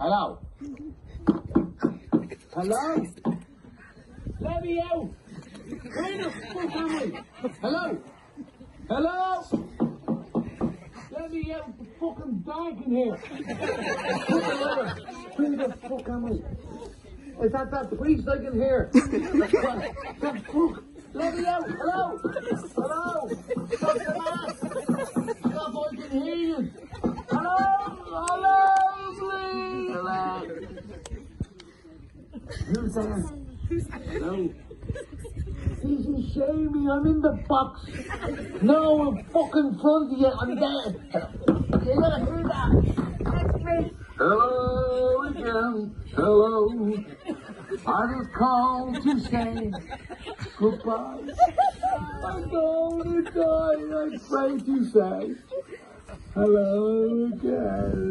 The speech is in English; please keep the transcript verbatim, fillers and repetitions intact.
Hello? Hello? Let me out! Where the fuck am I? Hello? Hello? Let me out! It's fucking dark in here! Where the fuck am I? Is that that priest I can hear? What the fuck? Let me out! Hello? Hello? Stop the mask! Stop, I can hear you! Hello? Hello, please! Hello? Who's there? Hello? Easy, shame me, I'm in the box. No, I'm fucking front of you, I'm dead. You gotta hear that. That's me. Hello again, hello. I just called to say goodbye. I'm going to die, I pray to say hello again.